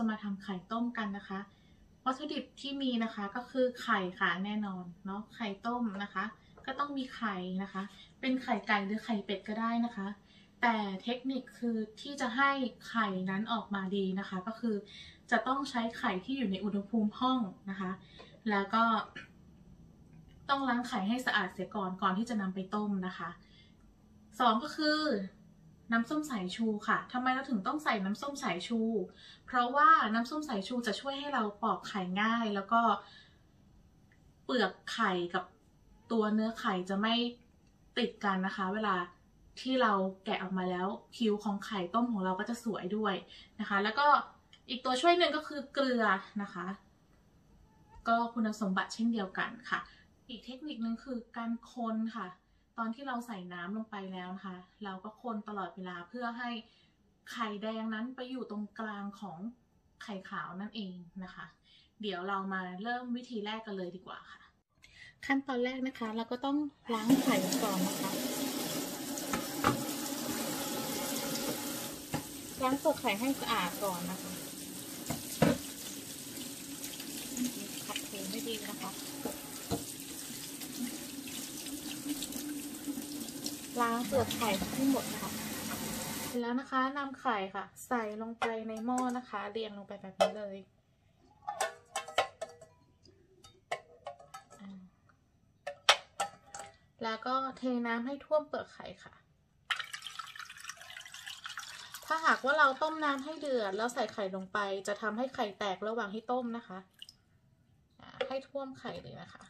จะมาทำไข่ต้มกันนะคะวัตถุดิบที่มีนะคะก็คือไข่ค่ะแน่นอนเนาะไข่ต้มนะคะก็ต้องมีไข่นะคะเป็นไข่ไก่หรือไข่เป็ดก็ได้นะคะแต่เทคนิคคือที่จะให้ไข่นั้นออกมาดีนะคะก็คือจะต้องใช้ไข่ที่อยู่ในอุณหภูมิห้องนะคะแล้วก็ต้องล้างไข่ให้สะอาดเสียก่อนที่จะนำไปต้มนะคะ2ก็คือน้ำส้มสายชูค่ะทำไมเราถึงต้องใส่น้ำส้มสายชูเพราะว่าน้ำส้มสายชูจะช่วยให้เราปอกไข่ง่ายแล้วก็เปลือกไข่กับตัวเนื้อไข่จะไม่ติดกันนะคะเวลาที่เราแกะออกมาแล้วผิวของไข่ต้มของเราก็จะสวยด้วยนะคะแล้วก็อีกตัวช่วยหนึ่งก็คือเกลือนะคะก็คุณสมบัติเช่นเดียวกันค่ะอีกเทคนิคนึงคือการคนค่ะตอนที่เราใส่น้ำลงไปแล้วนะคะเราก็คนตลอดเวลาเพื่อให้ไข่แดงนั้นไปอยู่ตรงกลางของไข่ขาวนั่นเองนะคะเดี๋ยวเรามาเริ่มวิธีแรกกันเลยดีกว่าค่ะขั้นตอนแรกนะคะเราก็ต้องล้างไข่ก่อนนะคะล้างเปลือกไข่ให้สะอาดก่อนนะคะขัดถูให้ดีนะคะล้างเปลือกไข่ให้หมดนะคะเสร็จแล้วนะคะนำไข่ค่ะใส่ลงไปในหม้อนะคะเรียงลงไปแบบนี้เลยแล้วก็เทน้ำให้ท่วมเปลือกไข่ค่ะถ้าหากว่าเราต้มน้ำให้เดือดแล้วใส่ไข่ลงไปจะทำให้ไข่แตกระหว่างที่ต้มนะคะให้ท่วมไข่เลยนะคะ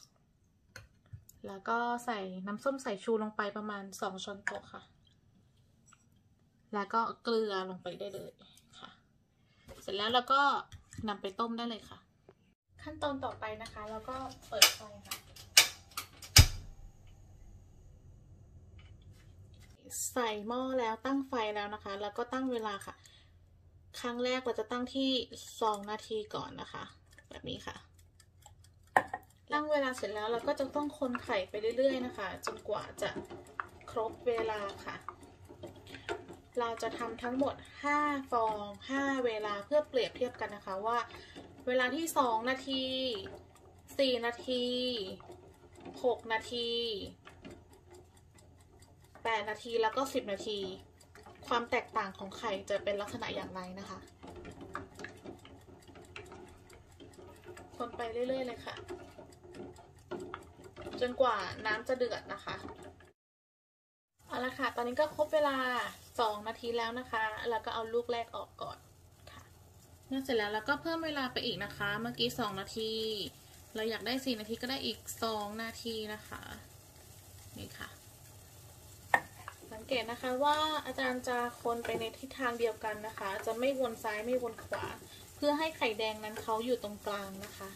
แล้วก็ใส่น้ำส้มสายชูลงไปประมาณ2 ช้อนโต๊ะค่ะแล้วก็เกลือลงไปได้เลยค่ะเสร็จแล้วเราก็นำไปต้มได้เลยค่ะขั้นตอนต่อไปนะคะเราก็เปิดไฟค่ะใส่หม้อแล้วตั้งไฟแล้วนะคะแล้วก็ตั้งเวลาค่ะครั้งแรกเราจะตั้งที่2 นาทีก่อนนะคะแบบนี้ค่ะตั้งเวลาเสร็จแล้วเราก็จะต้องคนไข่ไปเรื่อยๆนะคะจนกว่าจะครบเวลาค่ะเราจะทำทั้งหมด5 ฟอง5 เวลาเพื่อเปรียบเทียบกันนะคะว่าเวลาที่2 นาที4 นาที6 นาที8 นาทีแล้วก็10 นาทีความแตกต่างของไข่จะเป็นลักษณะอย่างไรนะคะคนไปเรื่อยๆเลยค่ะจนกว่าน้ำจะเดือดนะคะเอาละค่ะตอนนี้ก็ครบเวลา2 นาทีแล้วนะคะแล้วก็เอาลูกแรกออกก่อนค่ะเมื่อเสร็จแล้วเราก็เพิ่มเวลาไปอีกนะคะเมื่อกี้2 นาทีเราอยากได้4 นาทีก็ได้อีก2 นาทีนะคะนี่ค่ะสังเกตนะคะว่าอาจารย์จะคนไปในทิศทางเดียวกันนะคะจะไม่วนซ้ายไม่วนขวาเพื่อให้ไข่แดงนั้นเขาอยู่ตรงกลางนะคะ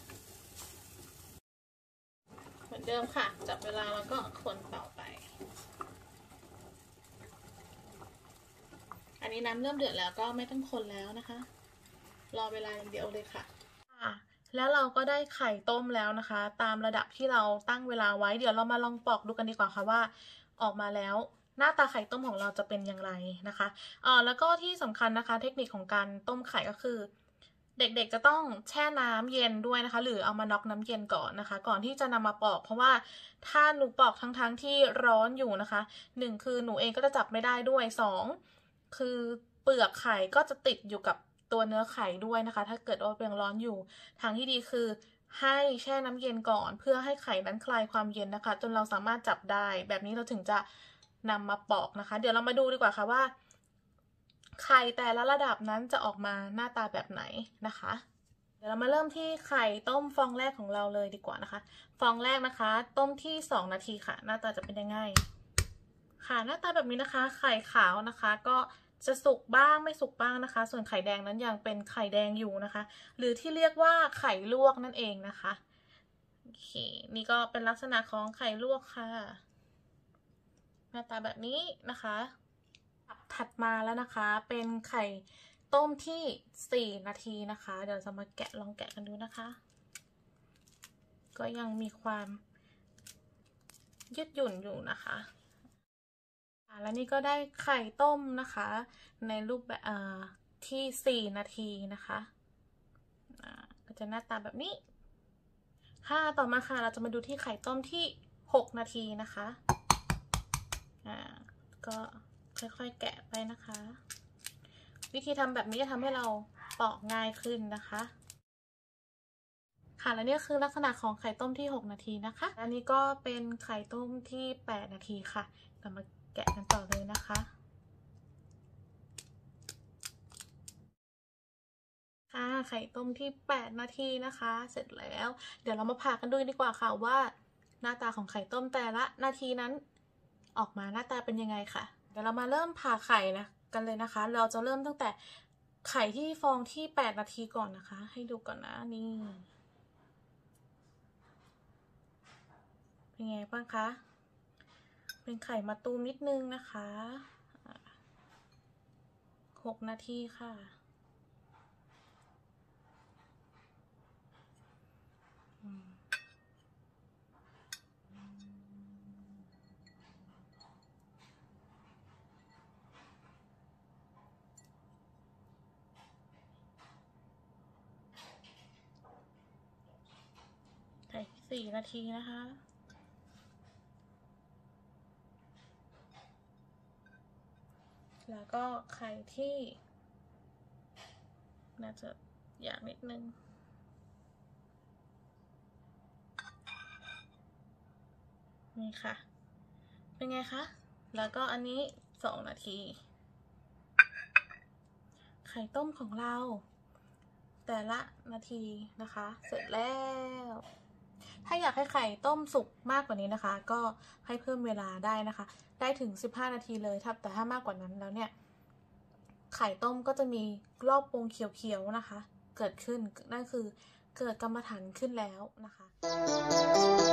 เหมือนเดิมค่ะจับเวลาแล้วก็คนต่อไปอันนี้น้ำเริ่มเดือดแล้วก็ไม่ต้องคนแล้วนะคะรอเวลาอย่างเดียวเลยค่ะแล้วเราก็ได้ไข่ต้มแล้วนะคะตามระดับที่เราตั้งเวลาไว้เดี๋ยวเรามาลองปอกดูกันดีกว่าค่ะว่าออกมาแล้วหน้าตาไข่ต้มของเราจะเป็นอย่างไรนะคะแล้วก็ที่สำคัญนะคะเทคนิคของการต้มไข่ก็คือเด็กๆจะต้องแช่น้ำเย็นด้วยนะคะหรือเอามาน็อกน้ำเย็นก่อนนะคะก่อนที่จะนำมาปอกเพราะว่าถ้าหนูปอกทั้งที่ร้อนอยู่นะคะ1คือหนูเองก็จะจับไม่ได้ด้วย2คือเปลือกไข่ก็จะติดอยู่กับตัวเนื้อไข่ด้วยนะคะถ้าเกิดว่ายังร้อนอยู่ทางที่ดีคือให้แช่น้ำเย็นก่อนเพื่อให้ไข่นั้นคลายความเย็นนะคะจนเราสามารถจับได้แบบนี้เราถึงจะนำมาปอกนะคะเดี๋ยวเรามาดูดีกว่าค่ะว่าไข่แต่ละระดับนั้นจะออกมาหน้าตาแบบไหนนะคะเดี๋ยวเรามาเริ่มที่ไข่ต้มฟองแรกของเราเลยดีกว่านะคะฟองแรกนะคะต้มที่2 นาทีค่ะหน้าตาจะเป็นยังไงค่ะหน้าตาแบบนี้นะคะไข่ขาวนะคะก็จะสุกบ้างไม่สุกบ้างนะคะส่วนไข่แดงนั้นยังเป็นไข่แดงอยู่นะคะหรือที่เรียกว่าไข่ลวกนั่นเองนะคะโอเคนี่ก็เป็นลักษณะของไข่ลวกค่ะหน้าตาแบบนี้นะคะถัดมาแล้วนะคะเป็นไข่ต้มที่4 นาทีนะคะเดี๋ยวจะมาลองแกะกันดูนะคะก็ยังมีความยืดหยุ่นอยู่นะคะแล้วนี่ก็ได้ไข่ต้มนะคะในรูปแบบที่4นาทีนะคะก็จะหน้าตาแบบนี้ค่ะต่อมาค่ะเราจะมาดูที่ไข่ต้มที่6นาทีนะคะก็ค่อยๆแกะไปนะคะวิธีทำแบบนี้จะทำให้เราปอกง่ายขึ้นนะคะค่ะและนี่คือลักษณะของไข่ต้มที่6นาทีนะคะอันนี้ก็เป็นไข่ต้มที่8นาทีค่ะเรามาแกะกันต่อเลยนะคะค่ะไข่ต้มที่8นาทีนะคะเสร็จแล้วเดี๋ยวเรามาผ่ากันดูดีกว่าค่ะว่าหน้าตาของไข่ต้มแต่ละนาทีนั้นออกมาหน้าตาเป็นยังไงค่ะเดี๋ยวเรามาเริ่มผ่าไข่นะกันเลยนะคะเราจะเริ่มตั้งแต่ไข่ที่ฟองที่8นาทีก่อนนะคะให้ดูก่อนนะนี่เป็นไงบ้างคะเป็นไข่มะตูมนิดนึงนะคะ6นาทีค่ะไข่4นาทีนะคะแล้วก็ไข่ที่น่าจะอยากนิดนึงนี่ค่ะเป็นไงคะแล้วก็อันนี้2นาทีไข่ต้มของเราแต่ละนาทีนะคะเสร็จแล้วถ้าอยากให้ไข่ต้มสุกมากกว่านี้นะคะก็ให้เพิ่มเวลาได้นะคะได้ถึง15นาทีเลยแต่ถ้ามากกว่านั้นแล้วเนี่ยไข่ต้มก็จะมีรอบวงเขียวๆนะคะเกิดขึ้นนั่นคือเกิดกรรมฐานขึ้นแล้วนะคะ